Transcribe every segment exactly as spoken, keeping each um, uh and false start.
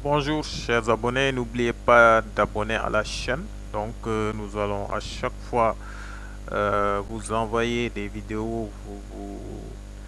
Bonjour chers abonnés, n'oubliez pas d'abonner à la chaîne. Donc euh, nous allons à chaque fois euh, vous envoyer des vidéos, vous, vous,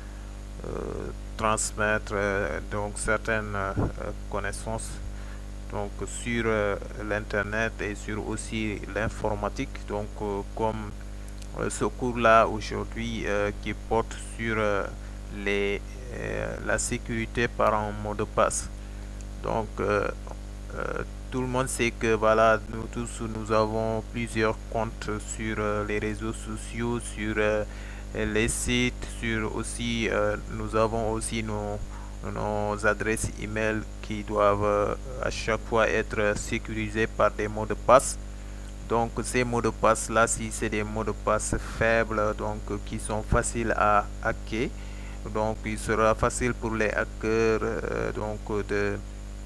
euh, transmettre euh, donc certaines euh, connaissances donc sur euh, l'internet et sur aussi l'informatique. Donc euh, comme euh, ce cours là aujourd'hui euh, qui porte sur euh, les euh, la sécurité par un mot de passe. Donc, euh, euh, tout le monde sait que voilà, nous tous nous avons plusieurs comptes sur euh, les réseaux sociaux, sur euh, les sites, sur aussi euh, nous avons aussi nos, nos adresses email qui doivent euh, à chaque fois être sécurisées par des mots de passe. Donc ces mots de passe là, si c'est des mots de passe faibles, donc qui sont faciles à hacker, donc il sera facile pour les hackers euh, donc de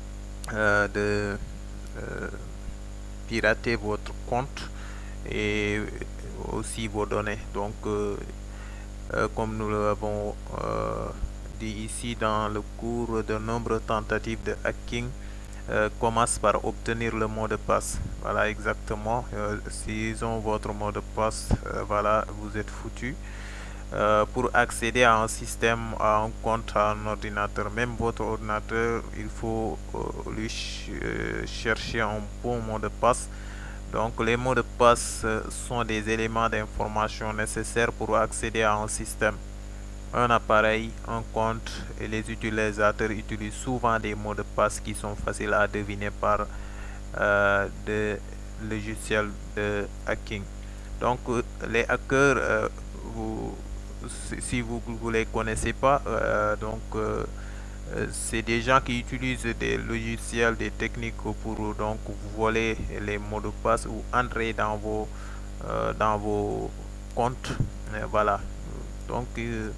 euh, de euh, pirater votre compte et aussi vos données. Donc, euh, euh, comme nous l'avons euh, dit ici dans le cours, de nombreuses tentatives de hacking euh, commencent par obtenir le mot de passe. Voilà exactement. Euh, S'ils ont votre mot de passe, euh, voilà, vous êtes foutu. Euh, pour accéder à un système, à un compte, à un ordinateur, même votre ordinateur, il faut euh, lui ch euh, chercher un bon mot de passe. Donc les mots de passe euh, sont des éléments d'information nécessaires pour accéder à un système, un appareil, un compte, et les utilisateurs utilisent souvent des mots de passe qui sont faciles à deviner par euh, des logiciels de hacking. Donc euh, les hackers, euh, vous, si vous ne les connaissez pas, euh, donc euh, euh, c'est des gens qui utilisent des logiciels, des techniques pour donc voler les mots de passe ou entrer dans vos euh, dans vos comptes. Euh, voilà. Donc euh,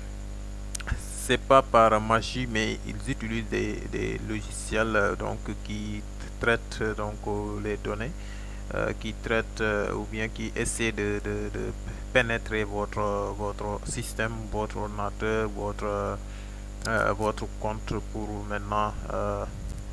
c'est pas par magie, mais ils utilisent des, des logiciels euh, donc qui traitent donc euh, les données, euh, qui traitent euh, ou bien qui essaient de, de, de pénétrer votre votre système, votre ordinateur, votre euh, votre compte pour maintenant euh,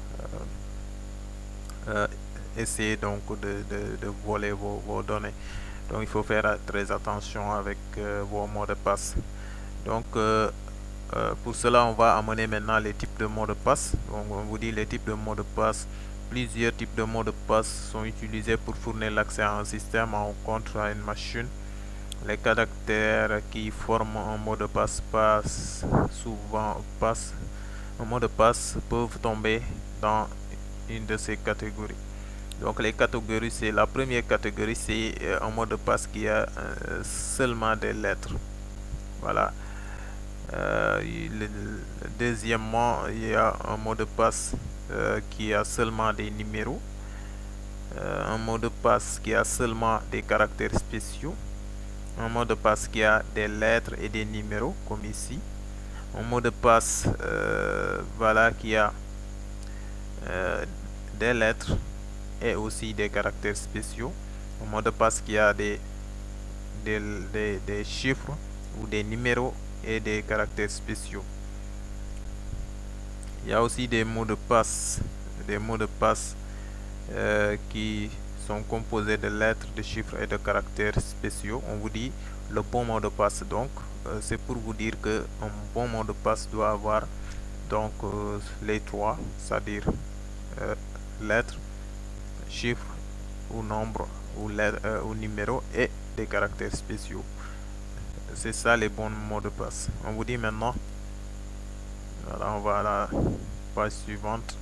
euh, essayer donc de, de, de voler vos, vos, données. Donc il faut faire très attention avec euh, vos mots de passe. Donc euh, euh, pour cela on va amener maintenant les types de mots de passe. Donc on vous dit les types de mots de passe. Plusieurs types de mots de passe sont utilisés pour fournir l'accès à un système, à un compte, à une machine. Les caractères qui forment un mot de passe passent souvent passe. Un mot de passe peuvent tomber dans une de ces catégories. Donc les catégories, c'est la première catégorie, c'est euh, un mot de passe qui a euh, seulement des lettres. Voilà. Euh, il, deuxièmement, il y a un mot de passe euh, qui a seulement des numéros. Euh, un mot de passe qui a seulement des caractères spéciaux. Un mot de passe qui a des lettres et des numéros, comme ici. Un mot de passe euh, voilà, qui a euh, des lettres et aussi des caractères spéciaux. Un mot de passe qui a des, des, des, des chiffres ou des numéros et des caractères spéciaux. Il y a aussi des mots de passe, des mots de passe euh, qui sont composés de lettres, de chiffres et de caractères spéciaux. On vous dit le bon mot de passe. Donc, euh, c'est pour vous dire que un bon mot de passe doit avoir donc euh, les trois, c'est-à-dire euh, lettres, chiffres ou nombres ou, lettres, euh, ou numéros et des caractères spéciaux. C'est ça les bons mots de passe. On vous dit maintenant, voilà, on va à la page suivante.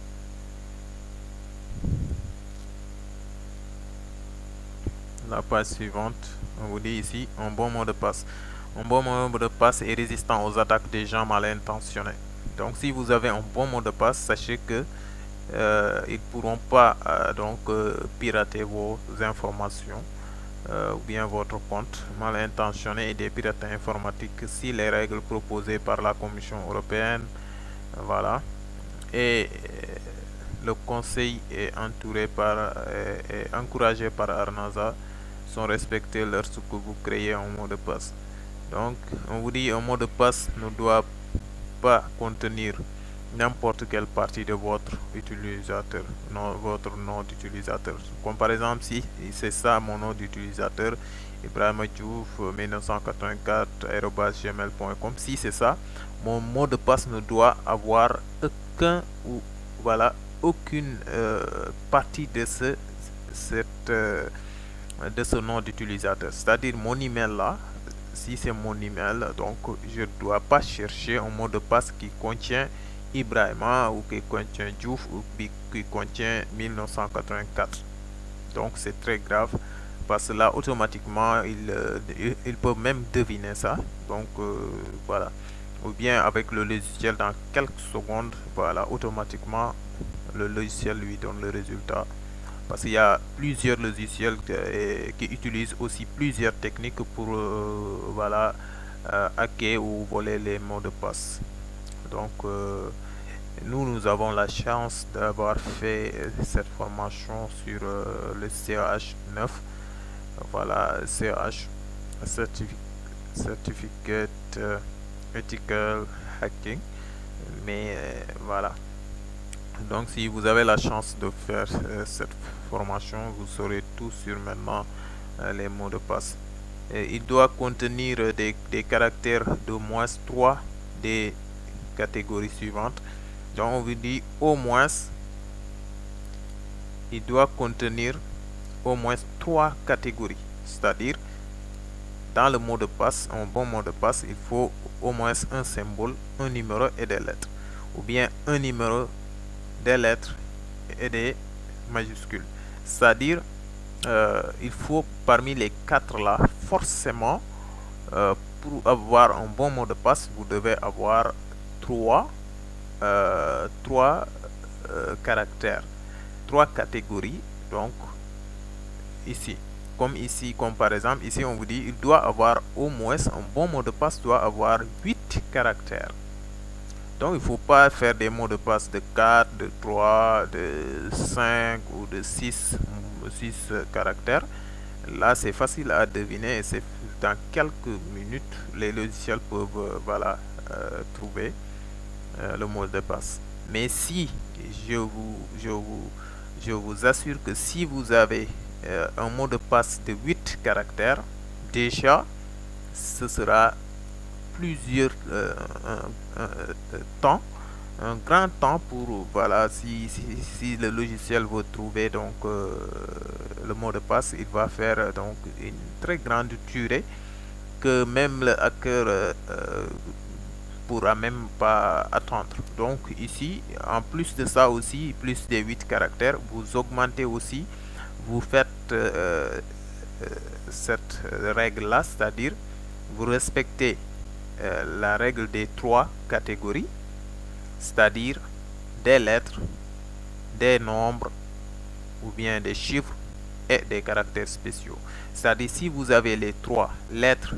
La page suivante, on vous dit ici un bon mot de passe. Un bon mot de passe est résistant aux attaques des gens mal intentionnés. Donc si vous avez un bon mot de passe, sachez que euh, ils ne pourront pas euh, donc euh, pirater vos informations euh, ou bien votre compte mal intentionné et des pirates informatiques si les règles proposées par la Commission européenne, voilà, et le conseil est entouré par est, est encouragé par Arnaza sont respectés lorsque vous créez un mot de passe. Donc on vous dit un mot de passe ne doit pas contenir n'importe quelle partie de votre utilisateur, non, votre nom d'utilisateur. Comme par exemple, si c'est ça mon nom d'utilisateur, Ibrahima Diouf mille neuf cent quatre-vingt-quatre arobase gmail point com. Si c'est ça, mon mot de passe ne doit avoir aucun ou voilà aucune euh, partie de ce cette euh, de ce nom d'utilisateur. C'est-à-dire mon email là. Si c'est mon email, donc je ne dois pas chercher un mot de passe qui contient Ibrahima ou qui contient Diouf ou qui contient mille neuf cent quatre-vingt-quatre. Donc c'est très grave parce que là automatiquement il, euh, il peut même deviner ça. Donc euh, voilà. Ou bien avec le logiciel dans quelques secondes, voilà, automatiquement le logiciel lui donne le résultat. Parce qu'il y a plusieurs logiciels qui, qui utilisent aussi plusieurs techniques pour euh, voilà, euh, hacker ou voler les mots de passe. Donc euh, nous, nous avons la chance d'avoir fait cette formation sur euh, le C H neuf. Voilà, C H, Certificate euh, Ethical Hacking. Mais euh, voilà. Donc si vous avez la chance de faire euh, cette formation, vous saurez tout sur maintenant euh, les mots de passe. Et il doit contenir des, des caractères de moins trois des catégories suivantes. Donc on vous dit au moins, il doit contenir au moins trois catégories. C'est-à-dire, dans le mot de passe, un bon mot de passe, il faut au moins un symbole, un numéro et des lettres. Ou bien un numéro, des lettres et des majuscules. C'est-à-dire, euh, il faut parmi les quatre là, forcément, euh, pour avoir un bon mot de passe, vous devez avoir trois, euh, trois euh, caractères, trois catégories. Donc, ici, comme ici, comme par exemple, ici on vous dit, il doit avoir au moins, un bon mot de passe doit avoir huit caractères. Donc il ne faut pas faire des mots de passe de quatre, de trois, de cinq ou de six, six caractères. Là c'est facile à deviner et c'est dans quelques minutes les logiciels peuvent euh, voilà, euh, trouver euh, le mot de passe. Mais si, je vous, je vous, je vous assure que si vous avez euh, un mot de passe de huit caractères, déjà ce sera plusieurs euh, un, un, un, temps, un grand temps pour voilà si, si, si le logiciel veut trouver donc euh, le mot de passe, il va faire donc une très grande durée que même le hacker euh, pourra même pas attendre. Donc ici, en plus de ça aussi, plus des huit caractères, vous augmentez aussi, vous faites euh, euh, cette règle là, c'est-à-dire vous respectez Euh, la règle des trois catégories, c'est-à-dire des lettres, des nombres ou bien des chiffres et des caractères spéciaux. C'est-à-dire si vous avez les trois lettres,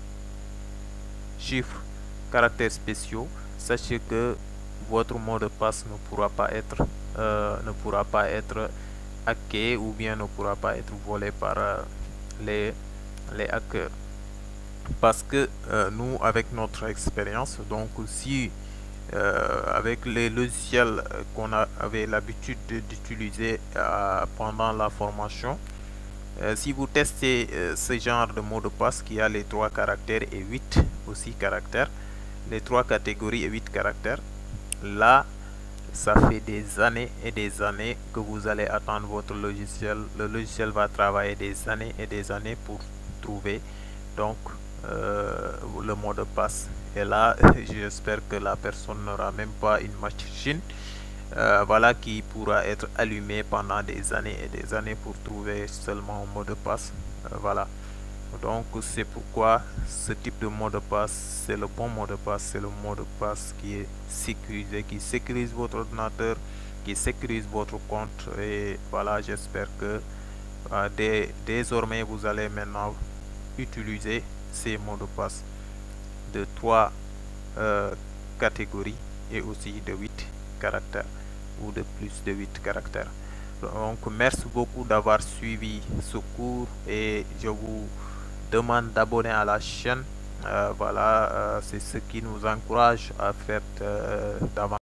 chiffres, caractères spéciaux, sachez que votre mot de passe ne pourra pas être euh, ne pourra pas être hacké ou bien ne pourra pas être volé par euh, les les hackers. Parce que euh, nous, avec notre expérience, donc si euh, avec les logiciels qu'on avait l'habitude d'utiliser euh, pendant la formation, euh, si vous testez euh, ce genre de mot de passe qui a les trois caractères et huit aussi caractères, les trois catégories et huit caractères, là ça fait des années et des années que vous allez attendre votre logiciel. Le logiciel va travailler des années et des années pour trouver donc Euh, le mot de passe. Et là j'espère que la personne n'aura même pas une machine euh, voilà qui pourra être allumée pendant des années et des années pour trouver seulement un mot de passe. Euh, voilà, donc c'est pourquoi ce type de mot de passe, c'est le bon mot de passe, c'est le mot de passe qui est sécurisé, qui sécurise votre ordinateur, qui sécurise votre compte. Et voilà, j'espère que euh, dès, désormais vous allez maintenant utiliser ces mots de passe de trois euh, catégories et aussi de huit caractères ou de plus de huit caractères. Donc merci beaucoup d'avoir suivi ce cours et je vous demande d'abonner à la chaîne. Euh, voilà, euh, c'est ce qui nous encourage à faire euh, davantage.